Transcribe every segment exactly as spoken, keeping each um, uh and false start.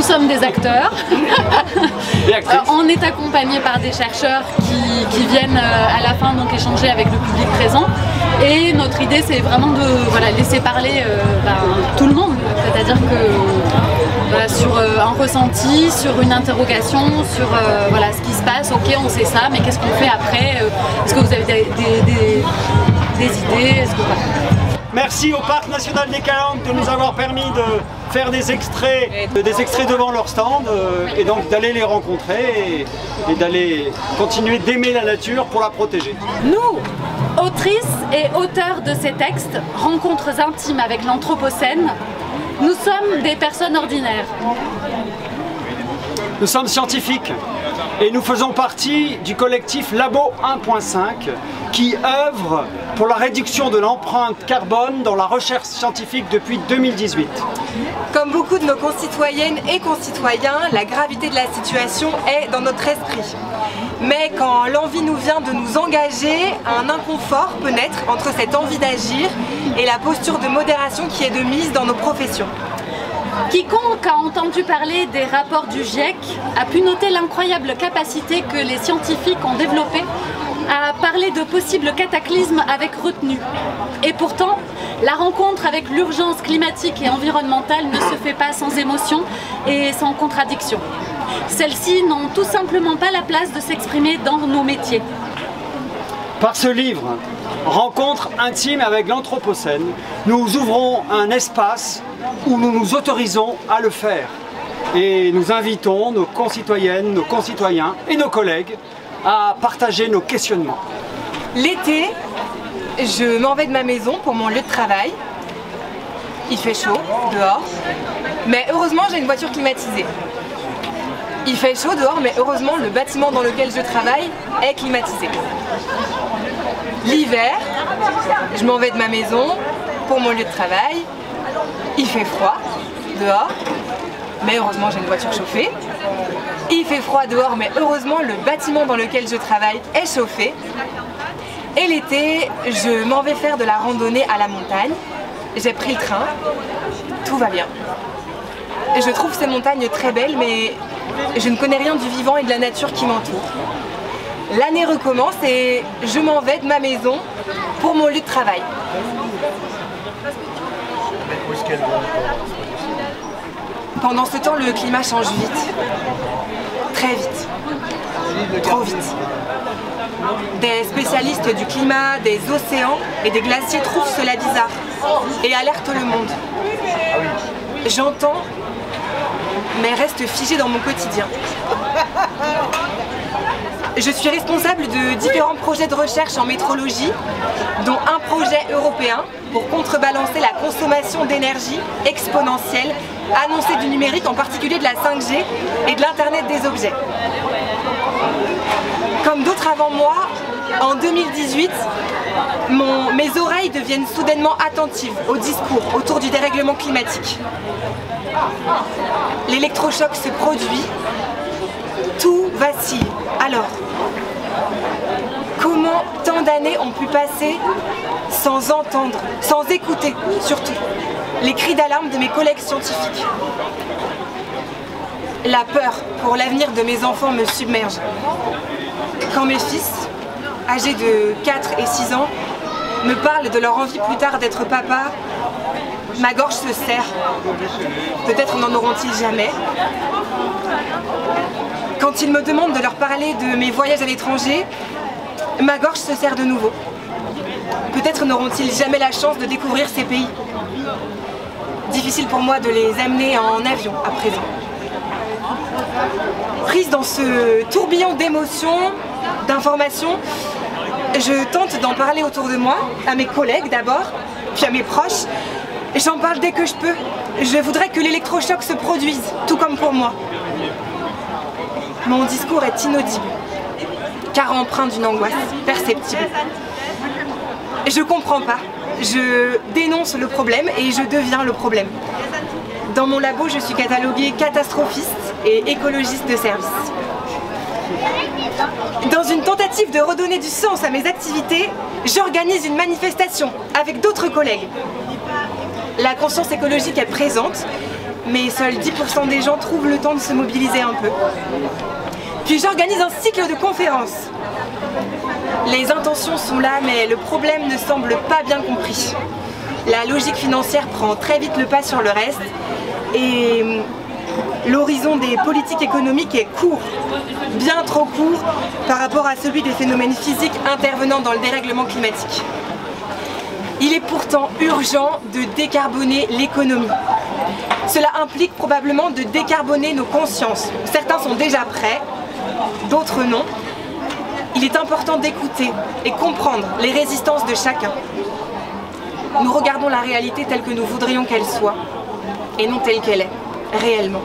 sommes des acteurs. euh, on est accompagné par des chercheurs qui, qui viennent euh, à la fin donc échanger avec le public présent. Et notre idée, c'est vraiment de voilà, laisser parler euh, ben, tout le monde. C'est-à-dire que voilà, sur euh, un ressenti, sur une interrogation, sur euh, voilà, ce qui se passe, ok, on sait ça, mais qu'est-ce qu'on fait après? Est-ce que vous avez des, des, des, des idées? Est-ce que, voilà. Merci au Parc National des Calanques de nous avoir permis de faire des extraits, des extraits devant leur stand euh, et donc d'aller les rencontrer et, et d'aller continuer d'aimer la nature pour la protéger. Nous, autrices et auteurs de ces textes, rencontres intimes avec l'Anthropocène, nous sommes des personnes ordinaires. Nous sommes scientifiques et nous faisons partie du collectif Labo un point cinq qui œuvre pour la réduction de l'empreinte carbone dans la recherche scientifique depuis deux mille dix-huit. Comme beaucoup de nos concitoyennes et concitoyens, la gravité de la situation est dans notre esprit. Mais quand l'envie nous vient de nous engager, un inconfort peut naître entre cette envie d'agir et la posture de modération qui est de mise dans nos professions. Quiconque a entendu parler des rapports du GIEC a pu noter l'incroyable capacité que les scientifiques ont développée à parler de possibles cataclysmes avec retenue. Et pourtant, la rencontre avec l'urgence climatique et environnementale ne se fait pas sans émotion et sans contradiction. Celles-ci n'ont tout simplement pas la place de s'exprimer dans nos métiers. Par ce livre, Rencontre intime avec l'Anthropocène, nous ouvrons un espace où nous nous autorisons à le faire. Et nous invitons nos concitoyennes, nos concitoyens et nos collègues à partager nos questionnements. L'été, je m'en vais de ma maison pour mon lieu de travail. Il fait chaud dehors, mais heureusement j'ai une voiture climatisée. Il fait chaud dehors, mais heureusement le bâtiment dans lequel je travaille est climatisé. L'hiver, je m'en vais de ma maison pour mon lieu de travail. Il fait froid dehors, mais heureusement j'ai une voiture chauffée. Il fait froid dehors, mais heureusement le bâtiment dans lequel je travaille est chauffé. Et l'été, je m'en vais faire de la randonnée à la montagne. J'ai pris le train, tout va bien. Je trouve ces montagnes très belles, mais je ne connais rien du vivant et de la nature qui m'entoure. L'année recommence et je m'en vais de ma maison pour mon lieu de travail. Pendant ce temps, le climat change vite. Très vite. Trop vite. Des spécialistes du climat, des océans et des glaciers trouvent cela bizarre et alertent le monde. J'entends, mais reste figé dans mon quotidien. Je suis responsable de différents projets de recherche en météorologie, dont un projet européen pour contrebalancer la consommation d'énergie exponentielle annoncée du numérique, en particulier de la cinq G et de l'Internet des objets. Comme d'autres avant moi, en deux mille dix-huit, mon, mes oreilles deviennent soudainement attentives au discours autour du dérèglement climatique. L'électrochoc se produit, tout vacille. Alors, comment tant d'années ont pu passer sans entendre, sans écouter surtout, les cris d'alarme de mes collègues scientifiques? La peur pour l'avenir de mes enfants me submerge. Quand mes fils, âgés de quatre et six ans, me parlent de leur envie plus tard d'être papa, ma gorge se serre. Peut-être n'en auront-ils jamais. Quand ils me demandent de leur parler de mes voyages à l'étranger, ma gorge se serre de nouveau. Peut-être n'auront-ils jamais la chance de découvrir ces pays. Difficile pour moi de les amener en avion à présent. Prise dans ce tourbillon d'émotions, d'informations, je tente d'en parler autour de moi, à mes collègues d'abord, puis à mes proches. J'en parle dès que je peux. Je voudrais que l'électrochoc se produise, tout comme pour moi. Mon discours est inaudible, car empreint d'une angoisse perceptible. Je comprends pas. Je dénonce le problème et je deviens le problème. Dans mon labo, je suis cataloguée catastrophiste et écologiste de service. Dans une tentative de redonner du sens à mes activités, j'organise une manifestation avec d'autres collègues. La conscience écologique est présente mais seuls dix pour cent des gens trouvent le temps de se mobiliser un peu. Puis j'organise un cycle de conférences. Les intentions sont là, mais le problème ne semble pas bien compris. La logique financière prend très vite le pas sur le reste et l'horizon des politiques économiques est court, bien trop court par rapport à celui des phénomènes physiques intervenant dans le dérèglement climatique. Il est pourtant urgent de décarboner l'économie. Cela implique probablement de décarboner nos consciences. Certains sont déjà prêts, d'autres non. Il est important d'écouter et comprendre les résistances de chacun. Nous regardons la réalité telle que nous voudrions qu'elle soit, et non telle qu'elle est, réellement.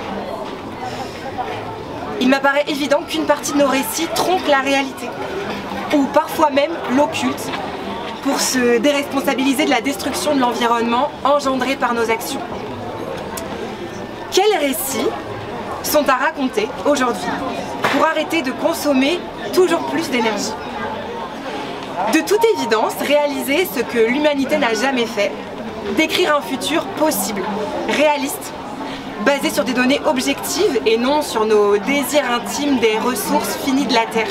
Il m'apparaît évident qu'une partie de nos récits trompe la réalité, ou parfois même l'occulte, pour se déresponsabiliser de la destruction de l'environnement engendrée par nos actions. Quels récits sont à raconter aujourd'hui pour arrêter de consommer toujours plus d'énergie? De toute évidence, réaliser ce que l'humanité n'a jamais fait, décrire un futur possible, réaliste, basé sur des données objectives et non sur nos désirs intimes des ressources finies de la Terre.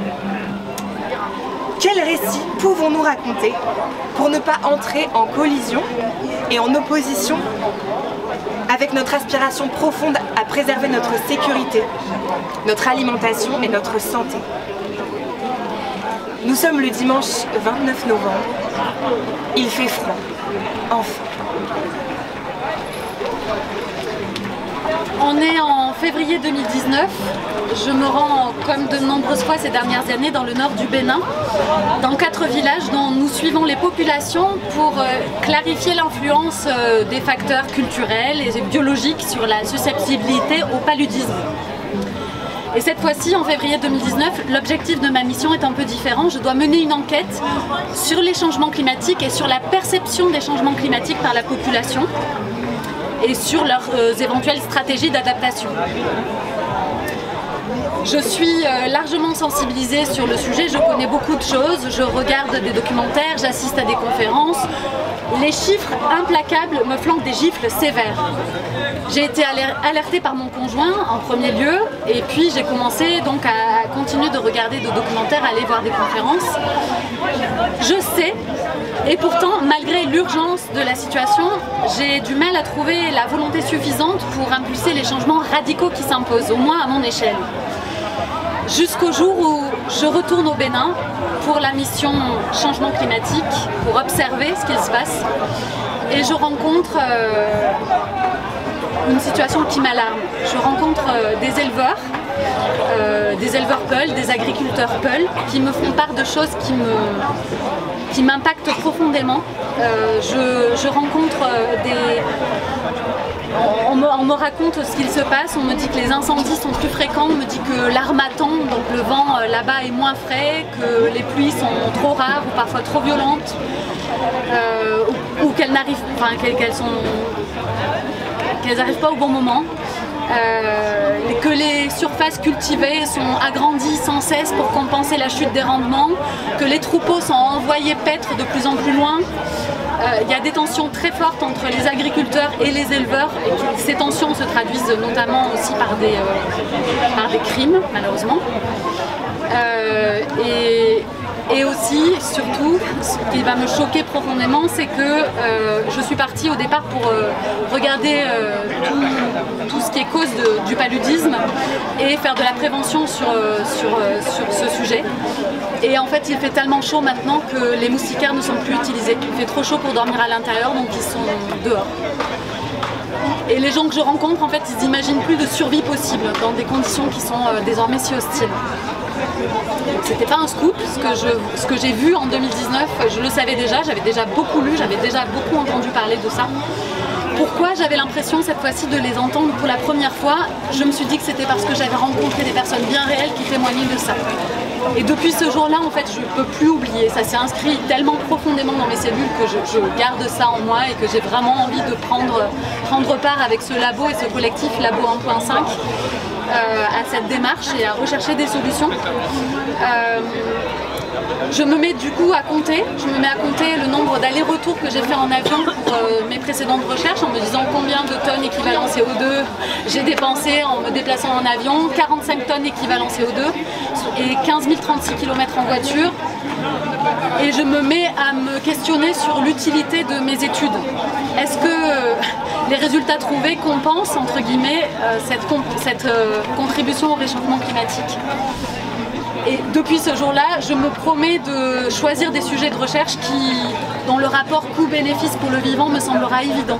Quels récits pouvons-nous raconter pour ne pas entrer en collision et en opposition avec notre aspiration profonde à préserver notre sécurité, notre alimentation et notre santé? Nous sommes le dimanche vingt-neuf novembre. Il fait froid. Enfin. On est en février deux mille dix-neuf. Je me rends, comme de nombreuses fois ces dernières années, dans le nord du Bénin, dans quatre villages dont nous suivons les populations pour euh, clarifier l'influence euh, des facteurs culturels et biologiques sur la susceptibilité au paludisme. Et cette fois-ci, en février deux mille dix-neuf, l'objectif de ma mission est un peu différent. Je dois mener une enquête sur les changements climatiques et sur la perception des changements climatiques par la population et sur leurs euh, éventuelles stratégies d'adaptation. Je suis euh, largement sensibilisée sur le sujet, je connais beaucoup de choses, je regarde des documentaires, j'assiste à des conférences. Les chiffres implacables me flanquent des gifles sévères. J'ai été alertée par mon conjoint en premier lieu et puis j'ai commencé donc à continuer de regarder des documentaires, à aller voir des conférences. Je sais, et pourtant malgré l'urgence de la situation, j'ai du mal à trouver la volonté suffisante pour impulser les changements radicaux qui s'imposent, au moins à mon échelle. Jusqu'au jour où je retourne au Bénin pour la mission changement climatique, pour observer ce qu'il se passe. Et je rencontre euh, une situation qui m'alarme. Je rencontre euh, des éleveurs, euh, des éleveurs Peul, des agriculteurs Peul, qui me font part de choses qui me, qui m'impactent profondément. Euh, je, je rencontre euh, des... On me, on me raconte ce qu'il se passe, on me dit que les incendies sont plus fréquents, on me dit que l'harmattan, donc le vent euh, là-bas est moins frais, que les pluies sont trop rares ou parfois trop violentes, euh, ou, ou qu'elles n'arrivent, enfin qu'elles sont, qu'elles n'arrivent pas au bon moment. Euh, que les surfaces cultivées sont agrandies sans cesse pour compenser la chute des rendements, que les troupeaux sont envoyés paître de plus en plus loin. Euh, il y a des tensions très fortes entre les agriculteurs et les éleveurs et que ces tensions se traduisent notamment aussi par des, euh, par des crimes malheureusement. Euh, et, et aussi, surtout, ce qui va me choquer profondément, c'est que euh, je suis partie au départ pour euh, regarder euh, tout, tout ce qui est cause de, du paludisme et faire de la prévention sur, euh, sur, euh, sur ce sujet. Et en fait, il fait tellement chaud maintenant que les moustiquaires ne sont plus utilisés. Il fait trop chaud pour dormir à l'intérieur, donc ils sont dehors. Et les gens que je rencontre, en fait, ils n'imaginent plus de survie possible dans des conditions qui sont euh, désormais si hostiles. C'était pas un scoop, ce que je, ce que j'ai vu en deux mille dix-neuf, je le savais déjà, j'avais déjà beaucoup lu, j'avais déjà beaucoup entendu parler de ça. Pourquoi j'avais l'impression cette fois-ci de les entendre pour la première fois? Je me suis dit que c'était parce que j'avais rencontré des personnes bien réelles qui témoignaient de ça. Et depuis ce jour-là, en fait, je ne peux plus oublier. Ça s'est inscrit tellement profondément dans mes cellules que je, je garde ça en moi et que j'ai vraiment envie de prendre, prendre part avec ce labo et ce collectif Labo un point cinq euh, à cette démarche et à rechercher des solutions. Euh, Je me mets du coup à compter, je me mets à compter le nombre d'allers-retours que j'ai fait en avion pour euh, mes précédentes recherches en me disant combien de tonnes équivalent C O deux j'ai dépensé en me déplaçant en avion, quarante-cinq tonnes équivalent C O deux et quinze mille trente-six kilomètres en voiture. Et je me mets à me questionner sur l'utilité de mes études. Est-ce que euh, les résultats trouvés compensent entre guillemets euh, cette, comp cette euh, contribution au réchauffement climatique? Et depuis ce jour-là, je me promets de choisir des sujets de recherche qui, dont le rapport coût-bénéfice pour le vivant me semblera évident.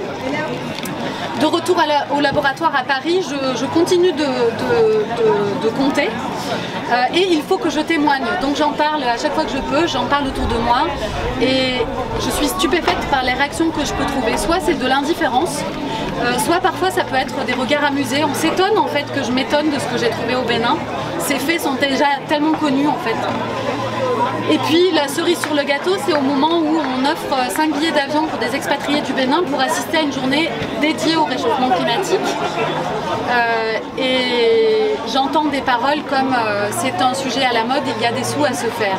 De retour à la, au laboratoire à Paris, je, je continue de, de, de, de compter euh, et il faut que je témoigne. Donc j'en parle à chaque fois que je peux, j'en parle autour de moi et je suis stupéfaite par les réactions que je peux trouver. Soit c'est de l'indifférence, euh, soit parfois ça peut être des regards amusés. On s'étonne en fait que je m'étonne de ce que j'ai trouvé au Bénin. Ces faits sont déjà tellement connus en fait. Et puis la cerise sur le gâteau, c'est au moment où on offre cinq billets d'avion pour des expatriés du Bénin pour assister à une journée dédiée au réchauffement climatique. Euh, et j'entends des paroles comme euh, « c'est un sujet à la mode, il y a des sous à se faire ».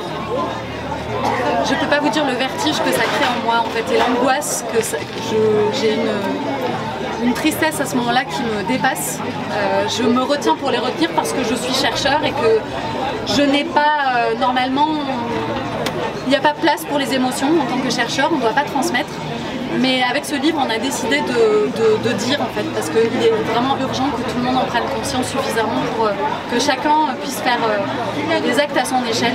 Je ne peux pas vous dire le vertige que ça crée en moi en fait et l'angoisse que j'ai une, une tristesse à ce moment-là qui me dépasse. Euh, je me retiens pour les retenir parce que je suis chercheur et que je n'ai pas euh, normalement, il n'y a pas place pour les émotions en tant que chercheur, on ne doit pas transmettre. Mais avec ce livre, on a décidé de, de, de dire en fait, parce qu'il est vraiment urgent que tout le monde en prenne conscience suffisamment pour euh, que chacun puisse faire euh, des actes à son échelle.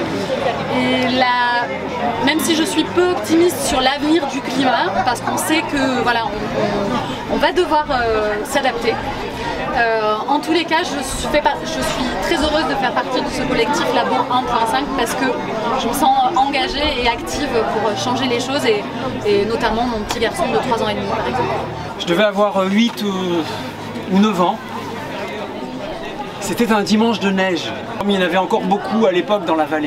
Et là, même si je suis peu optimiste sur l'avenir du climat, parce qu'on sait que voilà, on, on, on va devoir euh, s'adapter. Euh, en tous les cas, je, fais pas, je suis très heureuse de faire partie de ce collectif Labo un point cinq parce que je me sens engagée et active pour changer les choses et, et notamment mon petit garçon de trois ans et demi par exemple. Je devais avoir huit ou neuf ans. C'était un dimanche de neige. Il y en avait encore beaucoup à l'époque dans la vallée.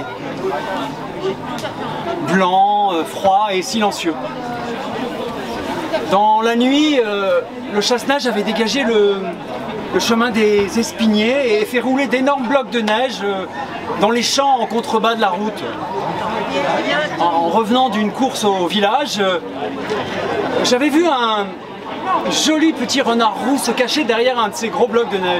Blanc, froid et silencieux. Dans la nuit, euh, le chasse-neige avait dégagé le, le chemin des Espiniers et fait rouler d'énormes blocs de neige euh, dans les champs en contrebas de la route. En revenant d'une course au village, euh, j'avais vu un joli petit renard roux se cacher derrière un de ces gros blocs de neige.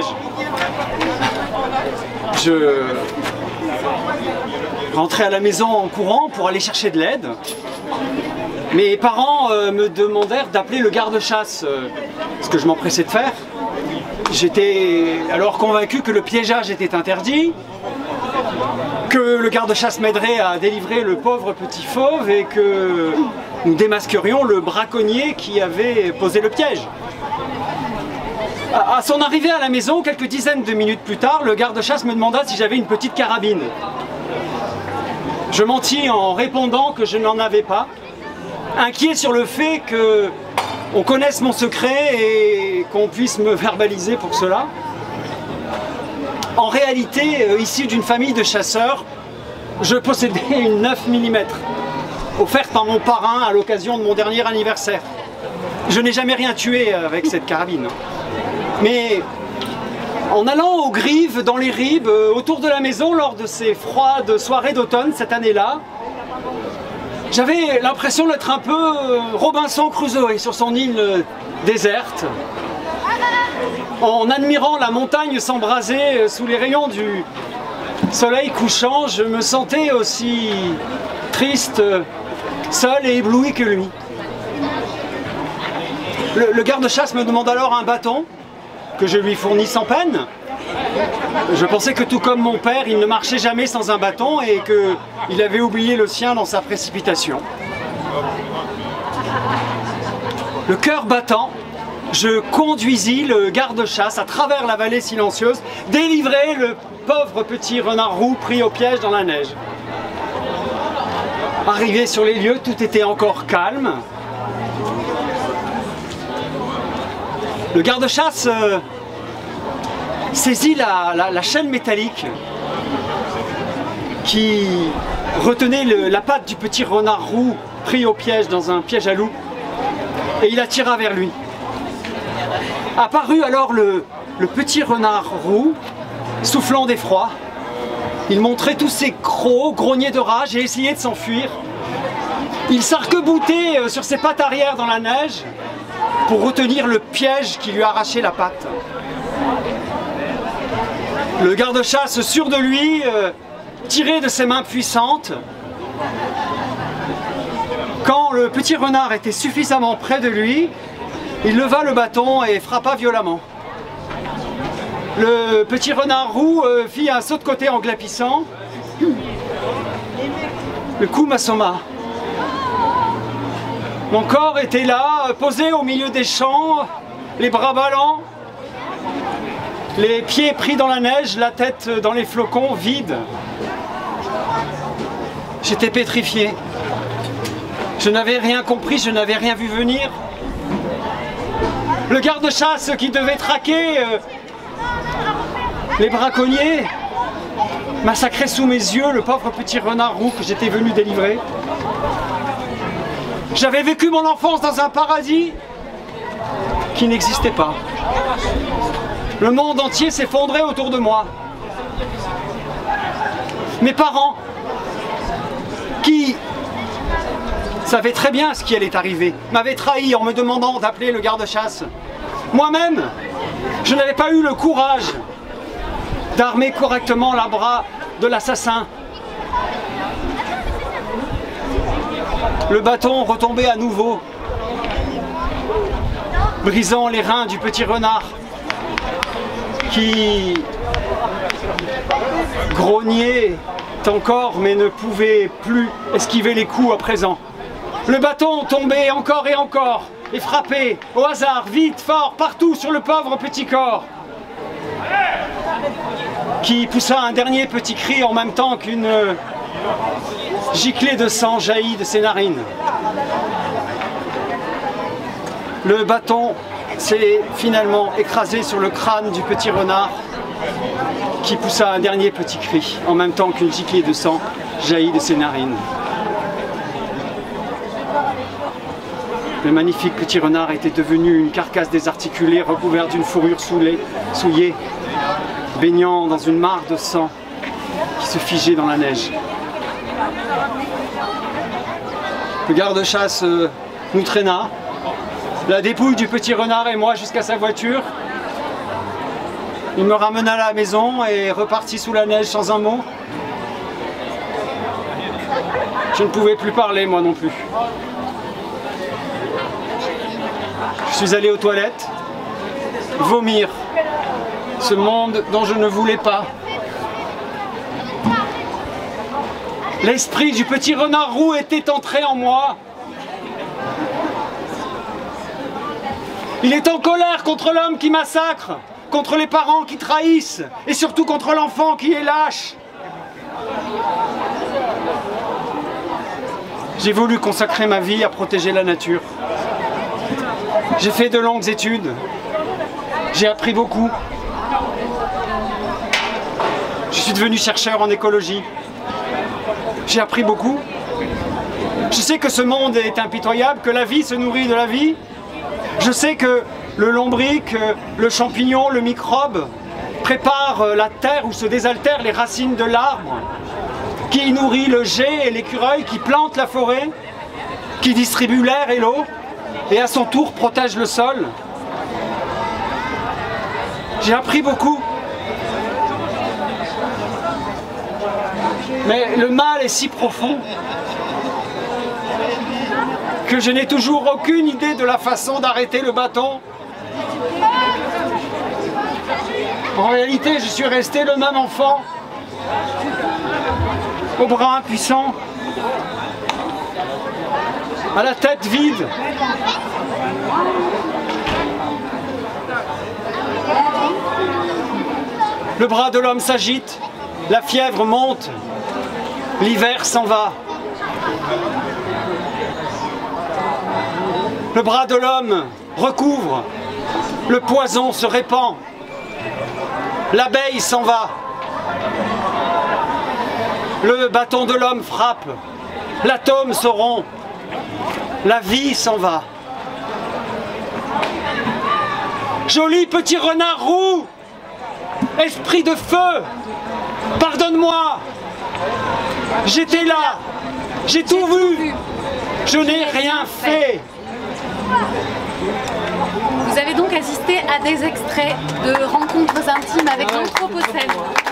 Je rentrais à la maison en courant pour aller chercher de l'aide. Mes parents euh, me demandèrent d'appeler le garde-chasse, euh, ce que je m'empressais de faire. J'étais alors convaincu que le piégeage était interdit, que le garde-chasse m'aiderait à délivrer le pauvre petit fauve et que nous démasquerions le braconnier qui avait posé le piège. À son arrivée à la maison, quelques dizaines de minutes plus tard, le garde-chasse me demanda si j'avais une petite carabine. Je mentis en répondant que je n'en avais pas, inquiet sur le fait qu'on connaisse mon secret et qu'on puisse me verbaliser pour cela. En réalité, euh, issu d'une famille de chasseurs, je possédais une neuf millimètres, offerte par mon parrain à l'occasion de mon dernier anniversaire. Je n'ai jamais rien tué avec cette carabine. Mais en allant aux grives, dans les ribes, euh, autour de la maison, lors de ces froides soirées d'automne cette année-là, j'avais l'impression d'être un peu euh, Robinson Crusoe sur son île euh, déserte, en admirant la montagne s'embraser euh, sous les rayons du soleil couchant. Je me sentais aussi triste, euh, seul et ébloui que lui. Le, le garde-chasse me demande alors un bâton, que je lui fournis sans peine. Je pensais que tout comme mon père, il ne marchait jamais sans un bâton et qu'il avait oublié le sien dans sa précipitation. Le cœur battant, je conduisis le garde-chasse à travers la vallée silencieuse, délivrer le pauvre petit renard roux pris au piège dans la neige. Arrivé sur les lieux, tout était encore calme. Le garde-chasse euh, saisit la, la, la chaîne métallique qui retenait le, la patte du petit renard roux pris au piège dans un piège à loup et il la tira vers lui. Apparut alors le, le petit renard roux, soufflant d'effroi, Il montrait tous ses crocs, grognait de rage et essayait de s'enfuir. Il s'arc-boutait sur ses pattes arrière dans la neige pour retenir le piège qui lui arrachait la patte. Le garde-chasse, sûr de lui, euh, tirait de ses mains puissantes. Quand le petit renard était suffisamment près de lui, il leva le bâton et frappa violemment. Le petit renard roux euh, fit un saut de côté en glapissant. Le coup m'assomma. Mon corps était là, posé au milieu des champs, les bras ballants, les pieds pris dans la neige, la tête dans les flocons, vide. J'étais pétrifié. Je n'avais rien compris, je n'avais rien vu venir. Le garde-chasse qui devait traquer euh, les braconniers massacrait sous mes yeux le pauvre petit renard roux que j'étais venu délivrer. J'avais vécu mon enfance dans un paradis qui n'existait pas. Le monde entier s'effondrait autour de moi. Mes parents, qui savaient très bien ce qui allait arriver, m'avaient trahi en me demandant d'appeler le garde-chasse. Moi-même, je n'avais pas eu le courage d'armer correctement la bras de l'assassin. Le bâton retombait à nouveau, brisant les reins du petit renard qui grognait encore mais ne pouvait plus esquiver les coups à présent. Le bâton tombait encore et encore et frappait au hasard, vite, fort, partout sur le pauvre petit corps qui poussa un dernier petit cri en même temps qu'une giclée de sang jaillit de ses narines. Le bâton s'est finalement écrasé sur le crâne du petit renard qui poussa un dernier petit cri en même temps qu'une giclée de sang jaillit de ses narines. Le magnifique petit renard était devenu une carcasse désarticulée recouverte d'une fourrure souillée, baignant dans une mare de sang qui se figeait dans la neige. Le garde-chasse euh, nous traîna, la dépouille du petit renard et moi jusqu'à sa voiture. Il me ramena à la maison et repartit sous la neige sans un mot. Je ne pouvais plus parler, moi non plus. Je suis allé aux toilettes, vomir ce monde dont je ne voulais pas. L'esprit du petit renard roux était entré en moi. Il est en colère contre l'homme qui massacre, contre les parents qui trahissent, et surtout contre l'enfant qui est lâche. J'ai voulu consacrer ma vie à protéger la nature. J'ai fait de longues études. J'ai appris beaucoup. Je suis devenu chercheur en écologie. J'ai appris beaucoup. Je sais que ce monde est impitoyable, que la vie se nourrit de la vie. Je sais que le lombric, le champignon, le microbe prépare la terre où se désaltèrent les racines de l'arbre, qui nourrit le jet et l'écureuil, qui plante la forêt, qui distribue l'air et l'eau, et à son tour protège le sol. J'ai appris beaucoup. Mais le mal est si profond que je n'ai toujours aucune idée de la façon d'arrêter le bâton. En réalité, je suis resté le même enfant, aux bras impuissants, à la tête vide. Le bras de l'homme s'agite, la fièvre monte, l'hiver s'en va. Le bras de l'homme recouvre, le poison se répand, l'abeille s'en va. Le bâton de l'homme frappe, l'atome se rompt, la vie s'en va. Joli petit renard roux, esprit de feu, Pardonne-moi. J'étais là. J'ai tout vu. Je n'ai rien fait. Vous avez donc assisté à des extraits de rencontres intimes avec l'Anthropocène.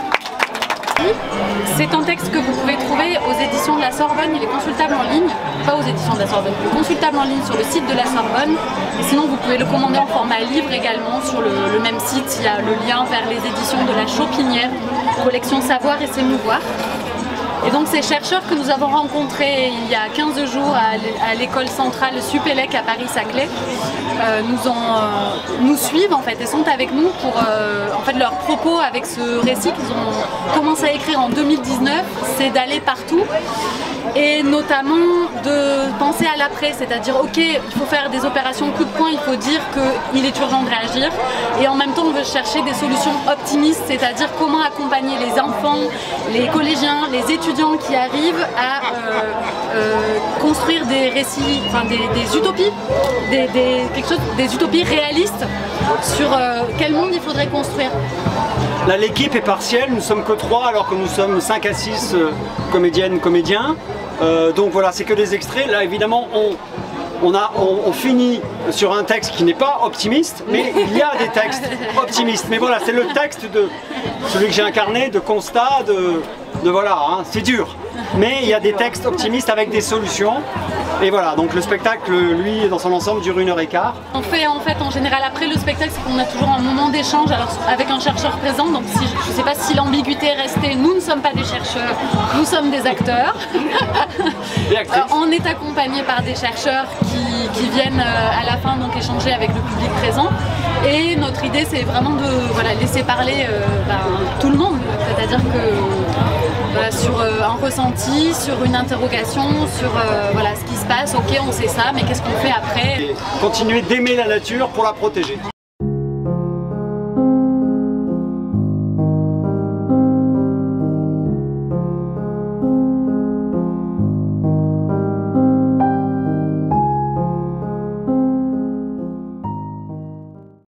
C'est un texte que vous pouvez trouver aux éditions de la Sorbonne, il est consultable en ligne, pas aux éditions de la Sorbonne, il est consultable en ligne sur le site de la Sorbonne. Et sinon vous pouvez le commander en format livre également sur le, le même site, il y a le lien vers les éditions de la Chopinière, collection Savoir et s'émouvoir. Et donc ces chercheurs que nous avons rencontrés il y a quinze jours à l'école centrale Supélec à Paris-Saclay euh, nous, ont, euh, nous suivent en fait et sont avec nous pour euh, en fait, leur propos avec ce récit qu'ils ont commencé à écrire en deux mille dix-neuf, c'est d'aller partout et notamment de penser à l'après, c'est-à-dire ok, il faut faire des opérations coup de poing, il faut dire qu'il est urgent de réagir et en même temps on veut chercher des solutions optimistes, c'est-à-dire comment accompagner les enfants, les collégiens, les étudiants qui arrivent à euh, euh, construire des récits, enfin des, des utopies, des, des, quelque chose, des utopies réalistes sur euh, quel monde il faudrait construire. Là, l'équipe est partielle, nous sommes que trois alors que nous sommes cinq à six euh, comédiennes, comédiens. Euh, donc voilà, c'est que des extraits. Là, évidemment, on, on, a, on, on finit sur un texte qui n'est pas optimiste, mais il y a des textes optimistes. Mais voilà, c'est le texte de celui que j'ai incarné, de constat, de, de voilà, hein, c'est dur. Mais il y a des textes optimistes avec des solutions. Et voilà, donc le spectacle, lui, dans son ensemble, dure une heure et quart. On fait en fait en général après le spectacle, c'est qu'on a toujours un moment d'échange avec un chercheur présent. Donc si, je ne sais pas si l'ambiguïté est restée, nous ne sommes pas des chercheurs, nous sommes des acteurs. euh, on est accompagné par des chercheurs qui, qui viennent euh, à la fin donc échanger avec le public présent. Et notre idée, c'est vraiment de voilà, laisser parler euh, ben, tout le monde, c'est-à-dire que Voilà, sur euh, un ressenti, sur une interrogation, sur euh, voilà, ce qui se passe, ok on sait ça, mais qu'est-ce qu'on fait après? Et continuer d'aimer la nature pour la protéger.